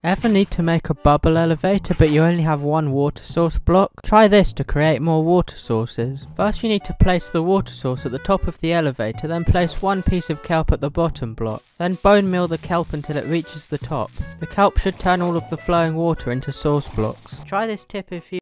Ever need to make a bubble elevator but you only have one water source block? Try this to create more water sources. First you need to place the water source at the top of the elevator, then place one piece of kelp at the bottom block. Then bone meal the kelp until it reaches the top. The kelp should turn all of the flowing water into source blocks. Try this tip if you